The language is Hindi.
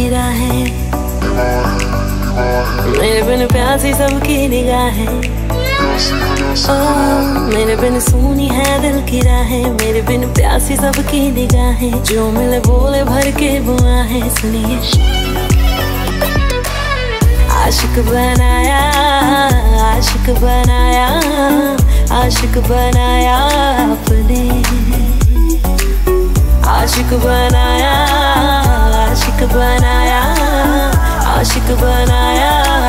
की राहें, मेरे बिन प्यासी सबकी निगाहें। मेरे बिन सुनी है दिल की राहें, मेरे बिन प्यासी सबकी निगाहें। जो मिले बोले भर के बुआहें, सुनिए। आशिक बनाया, आशिक बनाया, आशिक बनाया आपने। आशिक बनाया, आशिक बनाया, आशिक बनाया